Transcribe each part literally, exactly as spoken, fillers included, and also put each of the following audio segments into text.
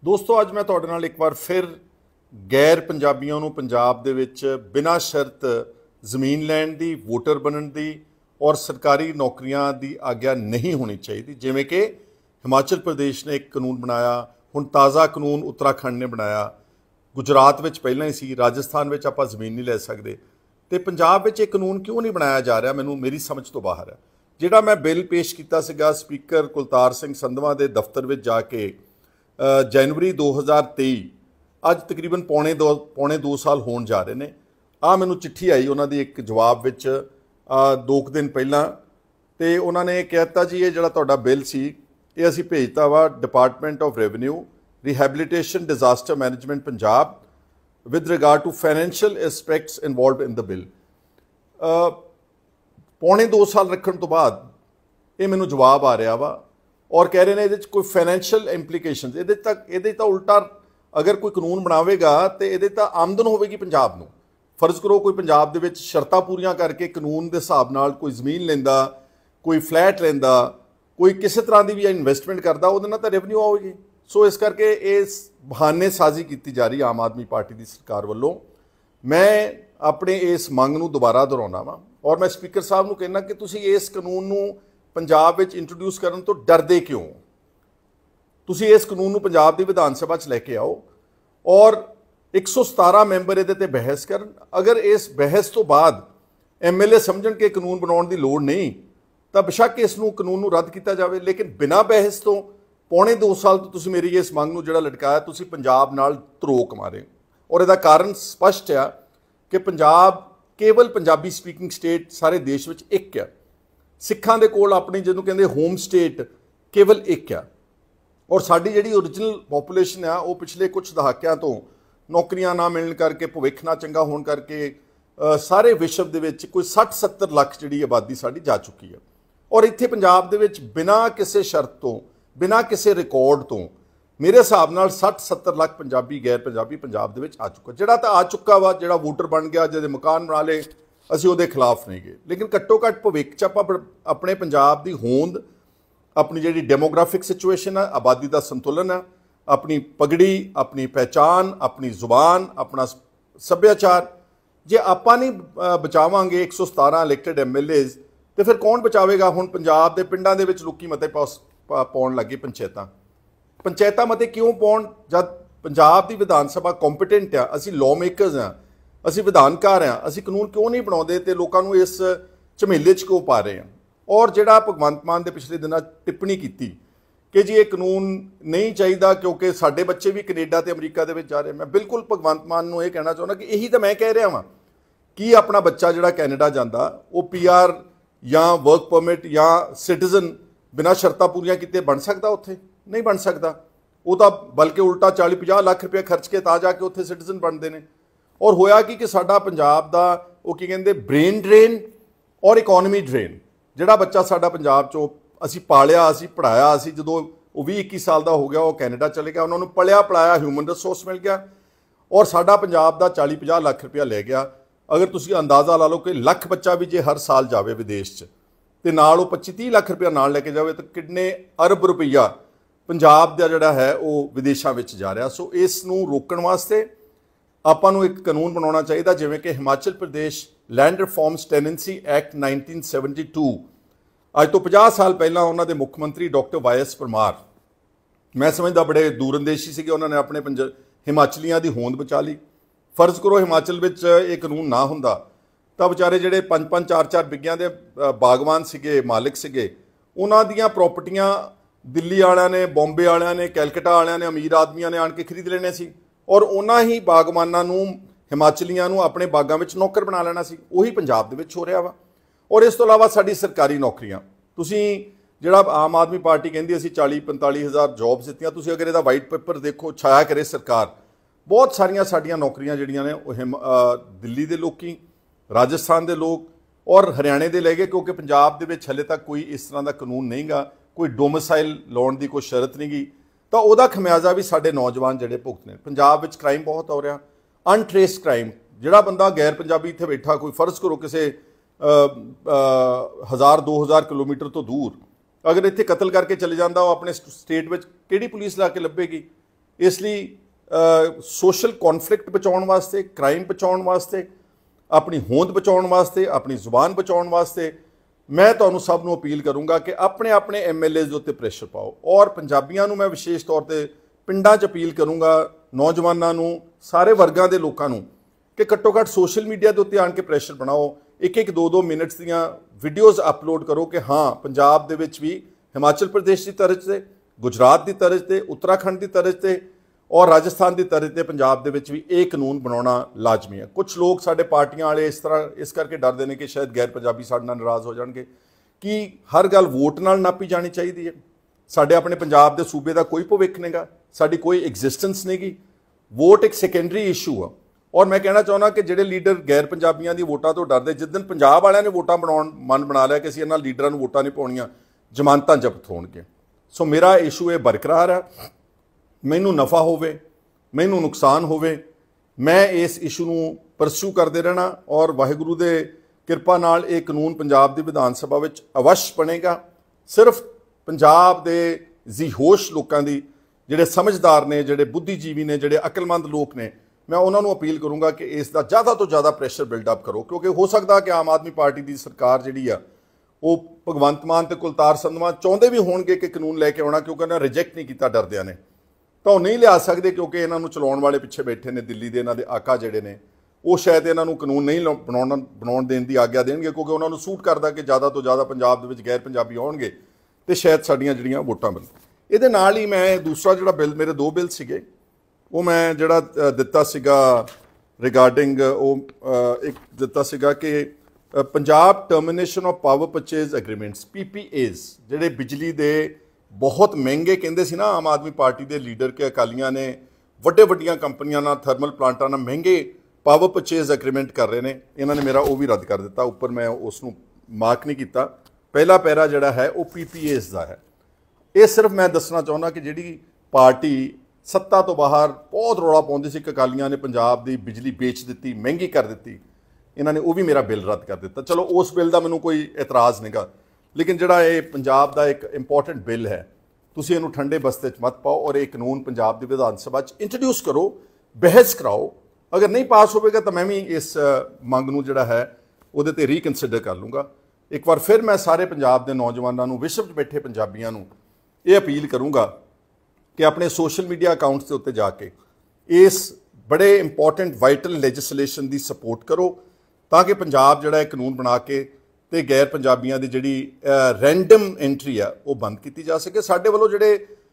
ਦੋਸਤੋ ਅੱਜ ਮੈਂ ਤੁਹਾਡੇ ਨਾਲ ਇੱਕ ਵਾਰ ਫਿਰ ਗੈਰ ਪੰਜਾਬੀਆਂ ਨੂੰ ਪੰਜਾਬ ਦੇ ਵਿੱਚ ਬਿਨਾਂ ਸ਼ਰਤ ਜ਼ਮੀਨ ਲੈਣ ਦੀ, ਵੋਟਰ ਬਣਨ ਦੀ ਔਰ ਸਰਕਾਰੀ ਨੌਕਰੀਆਂ ਦੀ ਆਗਿਆ ਨਹੀਂ ਹੋਣੀ ਚਾਹੀਦੀ। ਜਿਵੇਂ ਕਿ ਹਿਮਾਚਲ ਪ੍ਰਦੇਸ਼ ਨੇ ਇੱਕ ਕਾਨੂੰਨ ਬਣਾਇਆ, ਹੁਣ ਤਾਜ਼ਾ ਕਾਨੂੰਨ ਉੱਤਰਾਖੰਡ ਨੇ ਬਣਾਇਆ, ਗੁਜਰਾਤ ਵਿੱਚ ਪਹਿਲਾਂ ਹੀ ਸੀ, ਰਾਜਸਥਾਨ ਵਿੱਚ ਆਪਾਂ ਜ਼ਮੀਨ ਨਹੀਂ ਲੈ ਸਕਦੇ, ਤੇ ਪੰਜਾਬ ਵਿੱਚ ਇਹ ਕਾਨੂੰਨ ਕਿਉਂ ਨਹੀਂ ਬਣਾਇਆ ਜਾ ਰਿਹਾ ਮੈਨੂੰ ਮੇਰੀ ਸਮਝ ਤੋਂ ਬਾਹਰ ਹੈ। ਜਿਹੜਾ ਮੈਂ ਬਿੱਲ ਪੇਸ਼ ਕੀਤਾ ਸੀਗਾ ਸਪੀਕਰ ਕੁਲਤਾਰ ਸਿੰਘ ਸੰਧਵਾਂ ਦੇ ਦਫ਼ਤਰ ਵਿੱਚ ਜਾ ਕੇ जनवरी दो हज़ार तेई, ਅੱਜ ਤਕਰੀਬਨ ਪੌਣੇ ਦੋ ਪੌਣੇ ਦੋ ਸਾਲ ਹੋਣ ਜਾ ਰਹੇ ਨੇ। ਆ ਮੈਨੂੰ ਚਿੱਠੀ ਆਈ ਉਹਨਾਂ ਦੀ ਇੱਕ ਜਵਾਬ ਵਿੱਚ ਦੋ ਕੁ ਦਿਨ ਪਹਿਲਾਂ, ਤੇ ਉਹਨਾਂ ਨੇ ਕਹਿਤਾ ਜੀ ਇਹ ਜਿਹੜਾ ਤੁਹਾਡਾ ਬਿੱਲ ਸੀ ਇਹ ਅਸੀਂ ਭੇਜਤਾ ਵਾ department of revenue rehabilitation disaster management Punjab with regard to financial aspects involved in the bill. ਪੌਣੇ ਦੋ ਸਾਲ ਰੱਖਣ ਤੋਂ ਬਾਅਦ ਇਹ ਮੈਨੂੰ ਜਵਾਬ ਆ ਰਿਹਾ ਵਾ और कह रहे हैं ये कोई फाइनैंशियल इंप्लीकेशन ये तक ये तो उल्टा अगर कोई कानून बनावेगा तो ये तो आमदन होगी पंजाब नूं। फर्ज करो कोई पंजाब दे विच शर्तां पूरियां करके कानून के हिसाब नाल कोई जमीन लैंदा, कोई फ्लैट लैंदा, कोई किसी तरह की भी इन्वेस्टमेंट करता, उहदे नाल तां रेवन्यू आएगी। सो इस करके इस बहानेसाजी की जा रही आम आदमी पार्टी की सरकार वालों। मैं अपने इस मंग नूं दोबारा दोहराउणा वा और मैं स्पीकर साहब नूं कहना कि तुसीं इस कानून नूं पंजाब विच इंट्रोड्यूस करन तो डरदे क्यों? तुसीं इस कानून नूं पंजाब दी विधान सभा च लैके आओ और एक सौ सतारा मैंबर इहदे ते बहस करन। अगर इस बहस तो बाद एम एल ए समझण कि कानून बनाउण दी लोड़ नहीं तां बेशक इस नूं कानून नूं रद्द किया जाए, लेकिन बिना बहस तो पौने दो साल तो तुसीं मेरी इस मंग नूं जिहड़ा लटकाया तुसीं पंजाब नाल धरोक मारे। और इहदा कारण स्पष्ट है कि पंजाब केवल पंजाबी स्पीकिंग स्टेट सारे देश विच एक है। सिखां दे कोल अपनी जिहनूं कहंदे होम स्टेट केवल एक है और साडी जिहड़ी ओरिजिनल पॉपूलेशन है वो पिछले कुछ दहाकिਆਂ ਤੋਂ नौकरियां ना मिलण करके, भविख ना चंगा होण करके सारे विश्व दे विच कोई साठ सत्तर लख जिहड़ी आबादी साडी जा चुकी है। और इत्थे पंजाब दे विच बिना किसी शर्त तो, बिना किसी रिकॉर्ड तो मेरे हिसाब नाल साठ सत्तर लख पंजाबी गैर पंजाबी पंजाब दे विच आ चुका। जिहड़ा तां आ चुका वा, जिहड़ा वोटर बन गया, जिहदे मकान बना लए, ਅਸੀਂ ਉਹਦੇ ਖਿਲਾਫ ਨਹੀਂ ਗਏ, लेकिन घट्टो घट्ट भविख च ਆਪਾਂ ਆਪਣੇ ਪੰਜਾਬ ਦੀ ਹੋਂਦ, ਆਪਣੀ ਜਿਹੜੀ ਡੈਮੋਗ੍ਰਾਫਿਕ ਸਿਚੁਏਸ਼ਨ ਹੈ, ਆਬਾਦੀ ਦਾ ਸੰਤੁਲਨ ਹੈ, ਆਪਣੀ ਪਗੜੀ, ਆਪਣੀ ਪਹਿਚਾਨ, ਆਪਣੀ ਜ਼ੁਬਾਨ, ਆਪਣਾ ਸੱਭਿਆਚਾਰ ਜੇ ਆਪਾਂ ਨਹੀਂ ਬਚਾਵਾਂਗੇ ਇੱਕ ਸੌ ਸਤਾਰਾਂ ਇਲੈਕਟਡ ਐਮ ਐਲ ਏਜ਼ ਤੇ ਫਿਰ ਕੌਣ ਬਚਾਵੇਗਾ? ਹੁਣ ਪੰਜਾਬ ਦੇ ਪਿੰਡਾਂ ਦੇ ਵਿੱਚ ਲੋਕੀ ਮਤੇ ਪਾਉਣ ਲੱਗੇ, ਪੰਚਾਇਤਾਂ ਪੰਚਾਇਤਾਂ ਮਤੇ ਕਿਉਂ ਪਾਉਣ ਜਦ ਪੰਜਾਬ ਦੀ ਵਿਧਾਨ ਸਭਾ ਕੰਪੀਟੈਂਟ ਆ? ਅਸੀਂ ਲਾਅ ਮੇਕਰਸ ਹਾਂ, ਅਸੀਂ ਵਿਧਾਨਕਾਰ ਹਾਂ, ਅਸੀਂ ਕਾਨੂੰਨ ਕਿਉਂ ਨਹੀਂ ਬਣਾਉਂਦੇ ਤੇ ਲੋਕਾਂ ਨੂੰ ਇਸ ਝਮੇਲੇ 'ਚ ਕਿਉਂ ਪਾ ਰਹੇ ਹਾਂ? ਔਰ ਜਿਹੜਾ ਭਗਵੰਤ ਮਾਨ ਦੇ ਪਿਛਲੇ ਦਿਨਾਂ ਟਿੱਪਣੀ ਕੀਤੀ ਕਿ ਜੀ ਇਹ ਕਾਨੂੰਨ ਨਹੀਂ ਚਾਹੀਦਾ ਕਿਉਂਕਿ ਸਾਡੇ ਬੱਚੇ ਵੀ ਕੈਨੇਡਾ ਤੇ ਅਮਰੀਕਾ ਦੇ ਵਿੱਚ ਜਾ ਰਹੇ, ਮੈਂ ਬਿਲਕੁਲ ਭਗਵੰਤ ਮਾਨ ਨੂੰ ਇਹ ਕਹਿਣਾ ਚਾਹੁੰਦਾ ਕਿ ਇਹੀ ਤਾਂ ਮੈਂ ਕਹਿ ਰਿਹਾ ਵਾਂ ਕਿ ਆਪਣਾ ਬੱਚਾ ਜਿਹੜਾ ਕੈਨੇਡਾ ਜਾਂਦਾ ਉਹ ਪੀ ਆਰ ਜਾਂ ਵਰਕ ਪਰਮਿਟ ਜਾਂ ਸਿਟੀਜ਼ਨ ਬਿਨਾਂ ਸ਼ਰਤਾਂ ਪੂਰੀਆਂ ਕੀਤੇ ਬਣ ਸਕਦਾ? ਉੱਥੇ ਨਹੀਂ ਬਣ ਸਕਦਾ। ਉਹ ਤਾਂ ਬਲਕਿ ਉਲਟਾ ਚਾਲੀ ਪੰਜਾਹ ਲੱਖ ਰੁਪਏ ਖਰਚ ਕੇ ਤਾਂ ਜਾ ਕੇ ਉੱਥੇ ਸਿਟੀਜ਼ਨ ਬਣਦੇ ਨੇ। और होया कि कि साडा पंजाब दा वो की कहंदे ब्रेन ड्रेन और इकोनॉमी ड्रेन। जिहड़ा बच्चा साडा पंजाब चों असीं पालिया, असीं पढ़ाया, असीं जदों वो भी इक्की साल दा हो गया वो कैनेडा चले गया, उन्होंने पढ़िया पढ़ाया, ह्यूमन रिसोर्स मिल गया और साडा पंजाब दा चाली पचास लख रुपया ले गया। अगर तुसीं अंदाज़ा ला लो कि लख बच्चा भी जे हर साल जावे विदेश च ते नाल वो पच्ची तीह लख रुपया नाल लैके जावे तो कितने अरब रुपया पंजाब दा जिहड़ा है वो विदेशां विच जा रहा। सो इस नूं रोकण वास्ते ਆਪਾਂ ਨੂੰ ਇੱਕ ਕਾਨੂੰਨ ਬਣਾਉਣਾ ਚਾਹੀਦਾ ਜਿਵੇਂ ਕਿ Himachal Pradesh land reforms tenancy act nineteen seventy two. ਅੱਜ ਤੋਂ ਪੰਜਾਹ ਸਾਲ ਪਹਿਲਾਂ ਉਹਨਾਂ ਦੇ ਮੁੱਖ ਮੰਤਰੀ ਡਾਕਟਰ ਵਾਈ ਐਸ ਪਰਮਾਰ, ਮੈਂ ਸਮਝਦਾ ਬੜੇ ਦੂਰਅੰਦੇਸ਼ੀ ਸੀਗੇ, ਉਹਨਾਂ ਨੇ ਆਪਣੇ ਪੰਜ ਹਿਮਾਚਲੀਆਂ ਦੀ ਹੋਂਦ ਬਚਾ ਲਈ। ਫਰਜ਼ ਕਰੋ ਹਿਮਾਚਲ ਵਿੱਚ ਇਹ ਕਾਨੂੰਨ ਨਾ ਹੁੰਦਾ ਤਾਂ ਵਿਚਾਰੇ ਜਿਹੜੇ ਪੰਜ ਪੰਜ ਚਾਰ ਚਾਰ ਬਿੱਗਿਆਂ ਦੇ ਬਾਗਵਾਨ ਸੀਗੇ, ਮਾਲਿਕ ਸੀਗੇ, ਉਹਨਾਂ ਦੀਆਂ ਪ੍ਰਾਪਰਟੀਆਂ ਦਿੱਲੀ ਵਾਲਿਆਂ ਨੇ, ਬੰਬੇ ਵਾਲਿਆਂ ਨੇ, ਕੈਲਕਟਾ ਵਾਲਿਆਂ ਨੇ, ਅਮੀਰ ਆਦਮੀਆਂ ਨੇ ਆਣ ਕੇ ਖਰੀਦ ਲੈਣੇ ਸੀ और उन्हां ही बागवानां नूं, हिमाचलियां नूं अपने बागां विच नौकर बना लेना सी। उही पंजाब दे विच हो रहा वा। और इस तो इलावा साडी सरकारी नौकरियां, तुसीं जिहड़ा आम आदमी पार्टी कहंदी असीं चाली पंताली हज़ार जॉब्स दित्तियां, तुसीं अगर इहदा वाइट पेपर देखो छाया करे सरकार, बहुत सारियां साडियां नौकरियां जिहड़ियां ने ओह दिल्ली दे लोकी, राजस्थान दे लोग और हरियाणे दे ले गए क्योंकि पंजाब दे विच हले तक कोई इस तरह का कानून नहीं गा, कोई डोमिसाइल लाउण दी कोई शरत नहीं गी। तो ਉਹਦਾ ਖਮਿਆਜ਼ਾ ਵੀ ਸਾਡੇ ਨੌਜਵਾਨ ਜਿਹੜੇ ਭੁਗਤ ਨੇ। ਪੰਜਾਬ ਵਿੱਚ ਕ੍ਰਾਈਮ ਬਹੁਤ ਹੋ ਰਿਹਾ, ਅਨਟ੍ਰੇਸਡ ਕ੍ਰਾਈਮ। ਜਿਹੜਾ ਬੰਦਾ ਗੈਰ ਪੰਜਾਬੀ ਇੱਥੇ ਬੈਠਾ, ਕੋਈ ਫਰਜ਼ ਕਰੋ ਕਿਸੇ ਹਜ਼ਾਰ ਦੋ ਹਜ਼ਾਰ ਕਿਲੋਮੀਟਰ ਤੋਂ ਦੂਰ, ਅਗਰ ਇੱਥੇ ਕਤਲ ਕਰਕੇ ਚਲੇ ਜਾਂਦਾ ਉਹ ਆਪਣੇ ਸਟੇਟ ਵਿੱਚ ਕਿਹੜੀ ਪੁਲਿਸ ਲਾ ਕੇ ਲੱਭੇਗੀ? इसलिए सोशल कॉन्फ्लिक्ट बचाउण वास्ते, क्राइम बचाउण वास्ते, अपनी होंद बचाउण वास्ते, अपनी जुबान बचाउण वास्ते मैं तुहानूं सब नूं अपील करूँगा कि अपने अपने एम एल एज़ उत्ते प्रेशर पाओ। और पंजाबियों नूं मैं विशेष तौर पर पिंडां 'च अपील करूँगा, नौजवानों नूं, सारे वर्गां दे लोकां नूं कि घट्टो घट्ट सोशल मीडिया के उत्ते आण के प्रेशर बनाओ। एक एक दो दो मिनट्स दियां वीडियोज़ अपलोड करो कि हाँ पंजाब दे विच भी हिमाचल प्रदेश की तरज से, गुजरात की तरज से, उत्तराखंड की तरज से और राजस्थान की तरज से पंजाब दे विच भी ये कानून बनाना लाजमी है। कुछ लोग साडे पार्टियां वाले इस तरह इस करके डरते हैं कि शायद गैर पंजाबी साडे नाल नाराज़ हो जाएंगे कि हर गल वोट नाल नापी जानी चाहिए है। साडे अपने पंजाब के सूबे का कोई भविख नहीं गा, साडी कोई एग्जिस्टेंस नहीं गी। वोट एक सैकेंडरी इशू आ। और मैं कहना चाहुंदा कि जिहड़े लीडर गैर पंजाबियों की वोटां तो डरदे, जिस दिन पंजाब वालियां ने वोटां बनाउण मन बना लिया कि असीं इन्हां लीडरां नूं वोटां नहीं पाउणीआं, जमानतां जब्त होणगे। सो मेरा इशू ये बरकरार है। मैनूं नफ़ा होवे, मैनूं नुकसान होवे, मैं इस इशू नूं परस्यू करते रहना और वाहिगुरू दे किरपा नाल ये कानून पंजाब दी विधान सभा विच अवश्य बनेगा। सिर्फ पंजाब दे जी होश लोकां दी, जिहड़े समझदार ने, जिहड़े बुद्धिजीवी ने, जिहड़े अकलमंद लोग ने, मैं उन्होंने अपील करूँगा कि इसका ज़्यादा तो ज़्यादा प्रेशर बिल्डअप करो, क्योंकि हो सकता कि आम आदमी पार्टी की सरकार जी आ वो भगवंत मान तो कुलतार संधवा चाहते भी होणगे कि कानून लैके आना, क्योंकि उन्हें रिजेक्ट नहीं किया डरदियां ने, तो वो नहीं लिया सकते क्योंकि इन्हों चलाउण वाले पिछे बैठे ने दिल्ली के इन्हों के आका जिहड़े ने, वो शायद इन्हों कानून नहीं बनाउण बनाउण देण दी आग्या देणगे, क्योंकि उन्होंने सूट करता कि ज़्यादा तो ज़्यादा पंजाब दे विच गैर पंजाबी आउणगे तो शायद साडियां जिहड़ियां वोटां मिल। इहदे नाल ही मैं दूसरा जिहड़ा बिल, मेरे दो बिल सीगे वो मैं जिहड़ा दिता सीगा रिगार्डिंग वो एक दिता सीगा कि Punjab termination of power purchase agreements P P As जिहड़े बिजली दे बहुत महंगे कहंदे सी ना आम आदमी पार्टी के लीडर के अकालियां ने वड्डे वड्डियां कंपनियां नाल, थर्मल प्लांटां नाल महंगे पावर परचेज एग्रीमेंट कर रहे हैं, इन्होंने मेरा वो भी रद्द कर दिता। उपर मैं उसनूं मार्क नहीं किया। पहला पैरा जिहड़ा है वो पी पी एज़ का है। ये सिर्फ मैं दसना चाहुंदा कि जिहड़ी पार्टी सत्ता तो बाहर बहुत रौला पाउंदी सी कि अकालियां ने पंजाब की बिजली बेच दी, महंगी कर दी, इन्होंने वो भी मेरा बिल रद्द कर दिता। चलो उस बिल का मैनूं कोई एतराज़ नहीं गा, लेकिन जिहड़ा ये पंजाब का एक इंपॉर्टेंट बिल है, तुसीं इहनूं ठंडे बस्ते च मत पाओ और ये कानून पंजाब की विधान सभा च इंट्रोड्यूस करो, बहस कराओ। अगर नहीं पास होगा तो मैं भी इस मंग नूं जिहड़ा है उहदे ते रीकनसिडर कर लूँगा। एक बार फिर मैं सारे पंजाब के नौजवानों नूं, विश्व च बैठे पंजाबियों नूं ये अपील करूँगा कि अपने सोशल मीडिया अकाउंट्स के उत्ते जाके इस बड़े इंपॉर्टेंट वाइटल लैजिसलेशन की सपोर्ट करो, ताकि पंजाब जिहड़ा कानून बना के ते गैर पंजाबियों की जिहड़ी रैंडम एंट्री आ वो बंद की जा सके। साडे वालों जिहड़े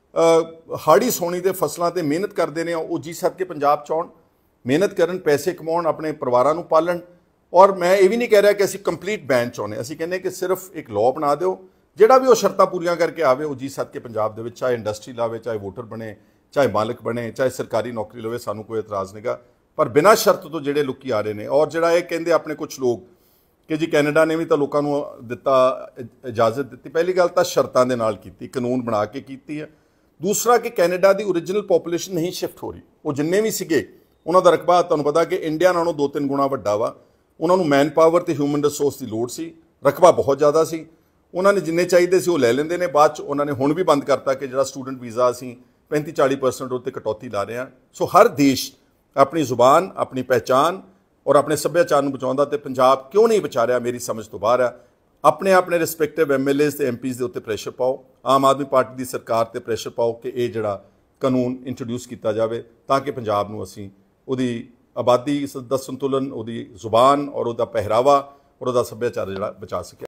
हाड़ी सोनी दे फसलों ते मेहनत करते हैं वो जी सद के पंजाब च आउण, मेहनत करन, पैसे कमाउण, अपने परिवारां नूं पालन। और मैं ये भी नहीं कह रहा कि असीं कंप्लीट बैन चाहुंदे, असीं कहने कि सिर्फ एक लॉ बना दिओ, जिहड़ा भी वो शर्तां पूरीआं करके आवे वो जी सद के पंजाब दे विच, चाहे इंडस्ट्री लावे, चाहे वोटर बने, चाहे मालिक बने, चाहे सरकारी नौकरी लवे, सानूं कोई एतराज़ नहीं गा, पर बिना शर्त तो जिहड़े लोकी आ रहे हैं। और जिहड़ा ये कहंदे अपने कुछ लोग कि जी कैनेडा ने भी तो लोगों को दिता इजाजत दी, पहली गल तो शर्तों के नाल कीती, कानून बना के कीती है। दूसरा कि कैनेडा की ओरिजिनल पॉपूलेशन नहीं शिफ्ट हो रही, वो जिन्ने भी सीगे उन्हों का रकबा तुहानूं पता कि इंडिया नालों दो तीन गुणा वड्डा वा, उन्होंने मैन पावर तो ह्यूमन रिसोर्स की लोड़ सी, रकबा बहुत ज़्यादा सी, उन्होंने जिन्ने चाहिए सी वो ले लेंदे ने, बाद उन्होंने हुण भी बंद करता कि जिहड़ा स्टूडेंट वीज़ा असीं पैंती चाली परसेंट उत्ते कटौती ला रहे हैं। सो हर देश अपनी जुबान, अपनी पहचान और अपने सभ्याचार नूं बचाउंदा, ते पंजाब क्यों नहीं बचा रहा मेरी समझ तो बाहर है। अपने अपने रिस्पैक्टिव एम एल एज़ ते एम पीज़ के उत्ते प्रैशर पाओ, आम आदमी पार्टी की सरकार ते प्रैशर पाओ कि ये जिहड़ा कानून इंट्रोड्यूस किया जाए, ताकि पंजाब नूं असीं उहदी आबादी दा संतुलन, उहदी जुबान और उहदा पहरावा और उहदा सभ्याचार जिहड़ा बचा सके।